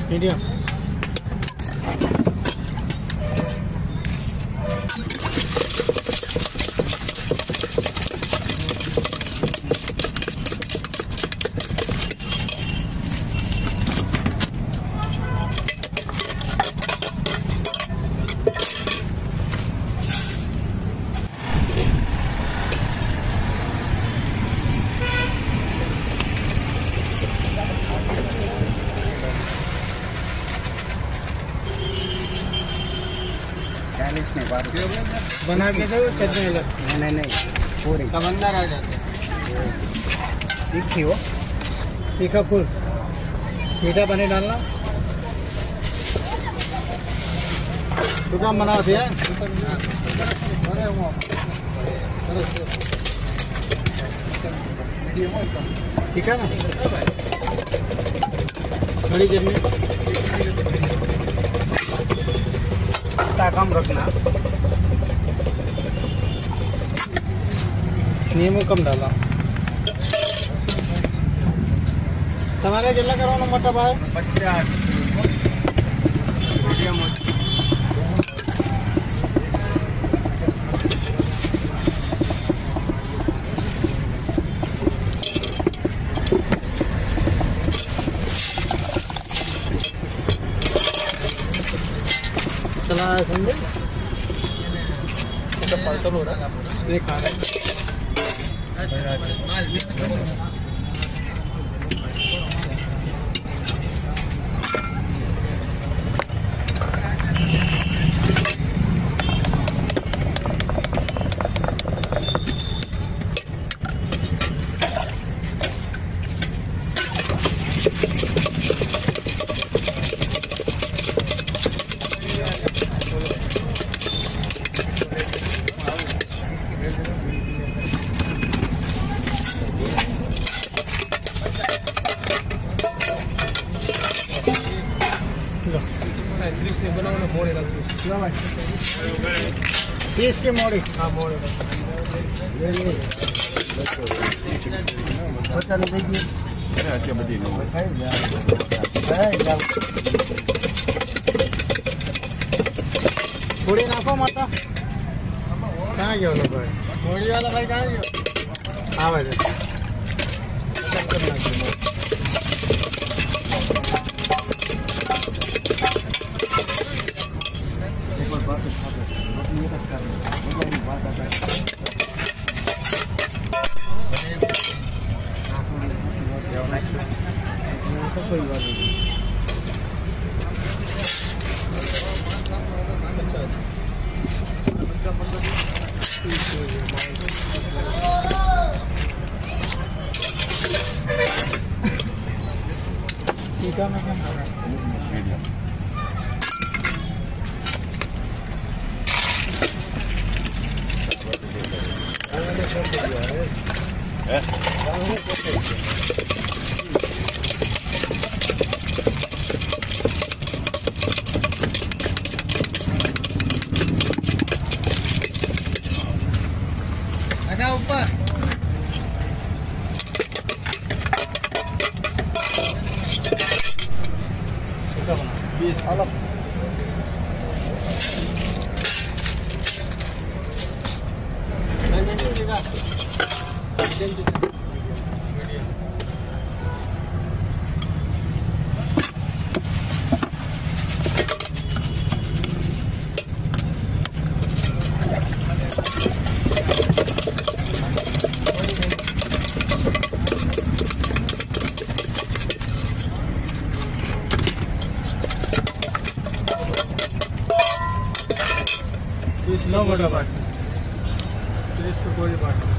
Medium. बना के दो कितने लगते? नहीं पूरी समंदर आ जाते हैं। तीखी हो, तीखा फुल मीठा पानी डालना। दुकान बना दिया ठीक है ना। खड़ी चटनी कम रखना, नींबू कम डाला। तुम्हारे जिला करो ना मटर भाई 50 मीडियम। चला समझे पार्सल हो रहा है ये खा रहे। तीस के मोड़ी। हाँ मोड़े पूरी नाखो माता कहाँ गया लोग भाई? मोड़ी वाला भाई कहाँ गया? हाँ भाई कोई बात नहीं। ठीक है मैं मीडियम। ऊपर नो मोटा बात, इसको कोई बात नहीं।